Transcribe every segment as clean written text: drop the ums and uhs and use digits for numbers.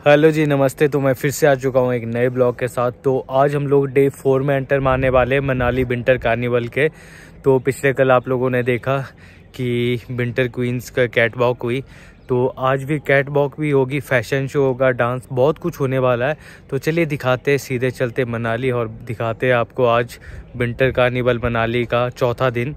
Hello जी, नमस्ते। तो मैं फिर से आ चुका हूँ एक नए ब्लॉग के साथ। तो आज हम लोग डे 4 में एंटर मारने वाले हैं मनाली विंटर कार्निवल के। तो पिछले कल आप लोगों ने देखा कि विंटर क्वींस का कैट वॉक हुई, तो आज भी कैट वॉक भी होगी, फैशन शो होगा, डांस, बहुत कुछ होने वाला है। तो चलिए दिखाते, सीधे चलते मनाली और दिखाते हैं आपको आज विंटर कार्निवल मनाली का चौथा दिन।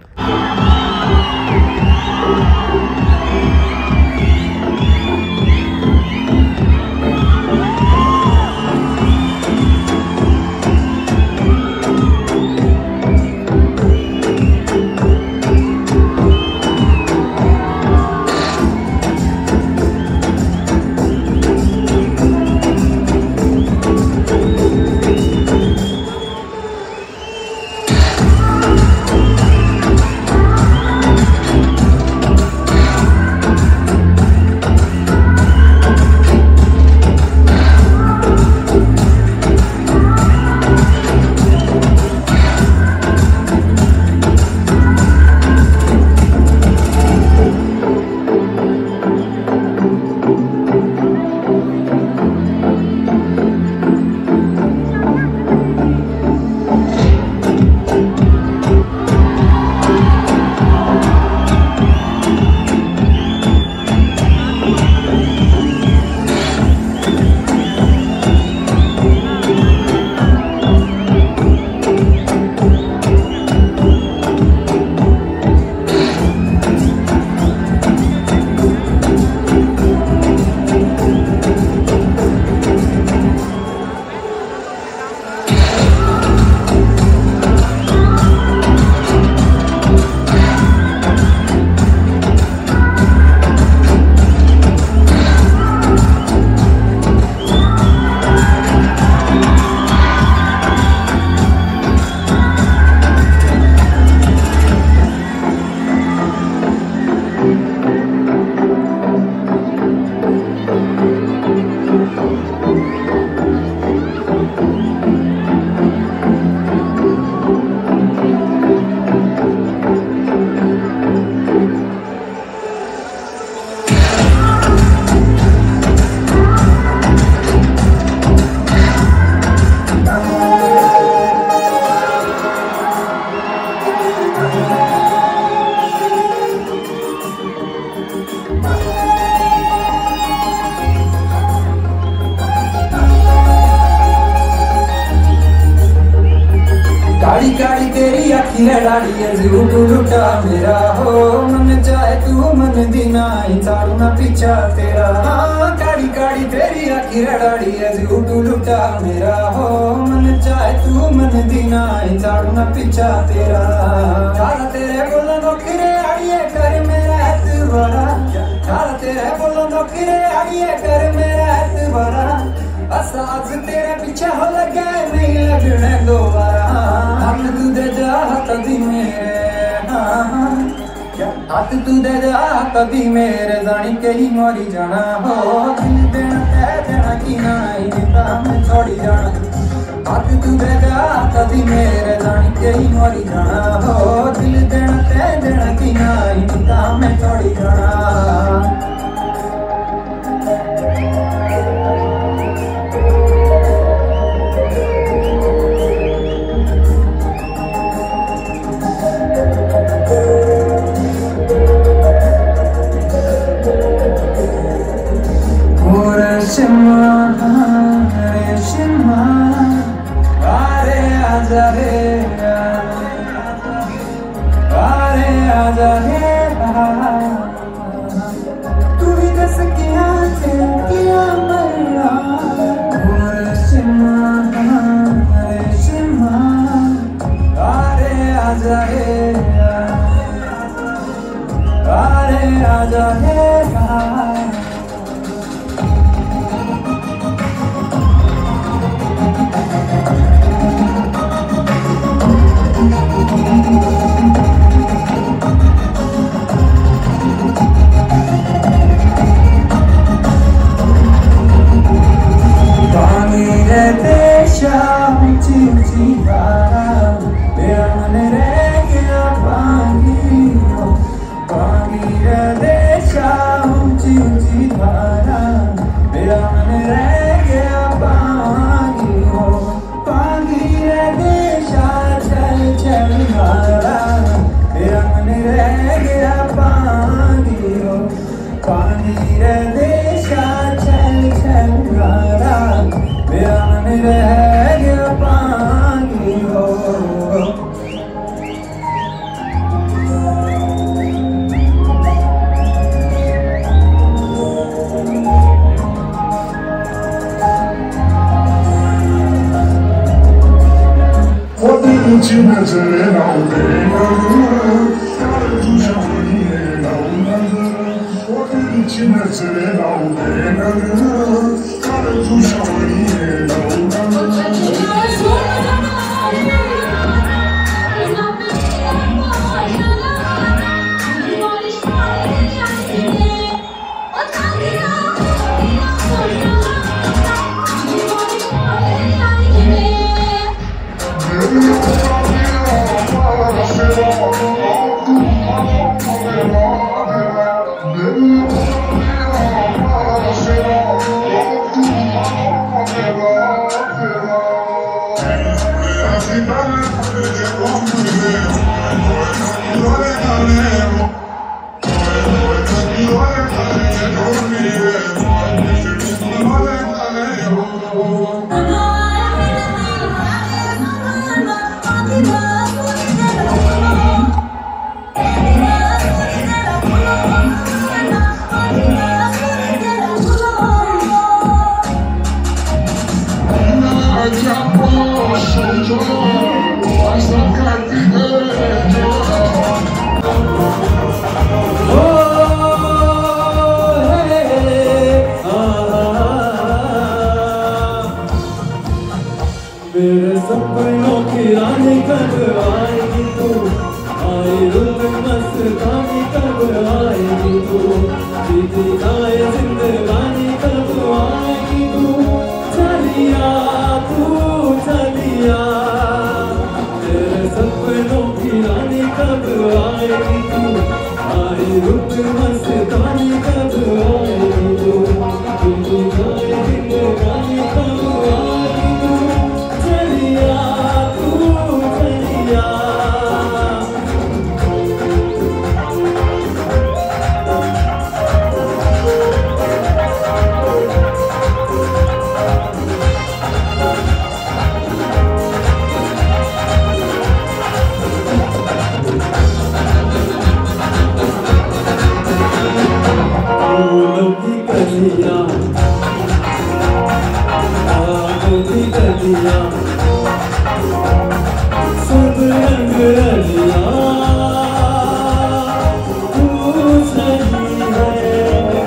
काली काली तेरी अखी लड़ाड़ी है झूठ लुटा मेरा हो मन चाहे तू मन दीना इंसारू ना पीछा तेरा। हाँ काली काली तेरी अखी लड़ाड़ी है झूठ लुटा मेरा हो मन चाहे तू मन दीना इंसारू ना पीछा तेरा। काला तेरे बोलो नौकरे आड़िए कर मेरा एतबारा, काला तेरे बोलो नौकरे आड़िए कर मेरा एतबारा। आज तेरे पीछे हो लगे नहीं लगने दोबारा। हाथ तू दे जा कभी मेरे, हाथ तू दे जा कभी मेरे जानी के ही मोरी जाना हो। दिल देना तय देना की नहीं देता मैं छोड़ी जाना। हाथ तू दे जा कभी मेरे जानी के ही मोरी जाना हो। दिल देना तय देना की नहीं देता मैं छोड़ी जाना। तू ही दस किया किया मरना आजा रे मेरे सपनों की रानी कब आएगी तू, आए रुत मस्तानी कब आएगी तू, बीती जाए जिंदगानी कब आएगी तू, चलिया तू चलिया। मेरे सपनों की रानी कब आएगी तू, आए रुत मस्तानी कब आएगी तू, बीती जाए जिंदगानी कब आएगी तू, चलिया तू चलिया। फूलों की कलियां, आगों की कलियां, सब रंग रलियां, तू सही है।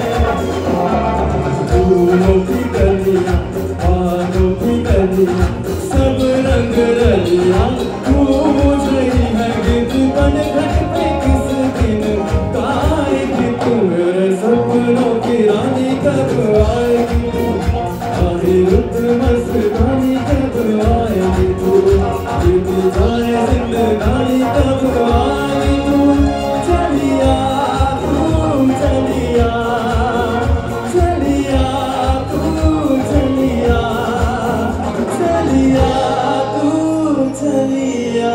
फूलों की कलियां, आगों की कलियां, सब रंग रलियां, तू सही है। गीत बन घट पे किस दिन गाएगी तू, मेरे सपनों की रानी कब आएगी तू, आए रुत मस्तानी कब आएगी तू, बीती जाए जिंदगानी कब आएगी तू, चलिया तू चलिया, चलिया तू चलिया, चलिया तू चलिया।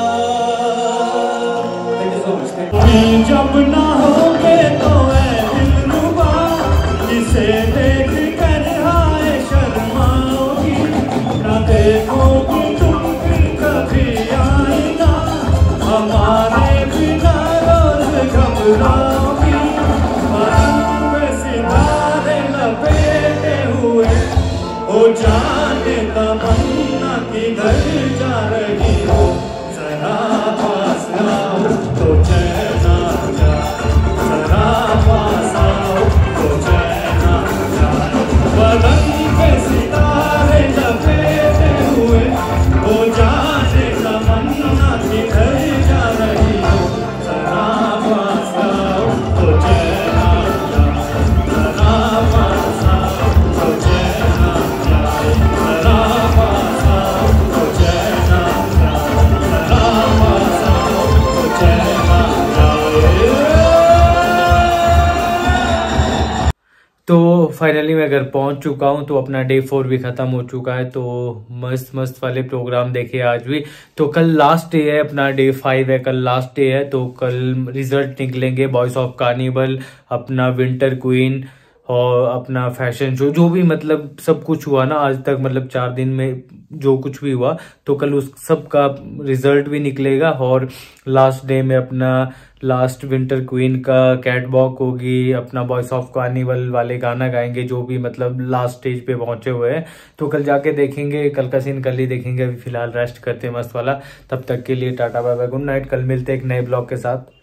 जब ना होगे तो ऐ दिलरुबा, जिसे देख कर हाय शर्माओगी, ना देखोगी तुम फिर कभी आएगा, हमारे बिना रोज घबराओगी। पलंग पे सितारे लपेटे हुए, ओ जाने तमन्ना किधर जा रही हो, जरा पास आओ तो चैन आ जाए, जरा पास आओ तो चैन आ जाए। पलंग पे सितारे लपेटे हुए, ओ जाने तमन्ना किधर जा रही हो, जरा पास आओ तो चैन आ जाए, जरा पास आओ तो चैन आ जाए, जरा पास आओ तो चैन आ जाए, जरा पास आओ तो चैन आ जाए। तो फाइनली मैं घर पहुंच चुका हूं, तो अपना डे 4 भी ख़त्म हो चुका है। तो मस्त मस्त वाले प्रोग्राम देखे आज भी। तो कल लास्ट डे है, अपना डे 5 है, कल लास्ट डे है। तो कल रिजल्ट निकलेंगे, बॉयज ऑफ कार्निवल, अपना विंटर क्वीन और अपना फैशन शो, जो भी मतलब सब कुछ हुआ ना आज तक, मतलब 4 दिन में जो कुछ भी हुआ, तो कल उस सब का रिजल्ट भी निकलेगा। और लास्ट डे में अपना लास्ट विंटर क्वीन का कैट वॉक होगी, अपना वॉइस ऑफ कार्निवल वाले गाना गाएंगे, जो भी मतलब लास्ट स्टेज पे पहुंचे हुए हैं। तो कल जाके देखेंगे, कल का सीन कल ही देखेंगे। अभी फिलहाल रेस्ट करते हैं मस्त वाला। तब तक के लिए tata bye bye, good night. कल मिलते हैं एक नए ब्लॉग के साथ।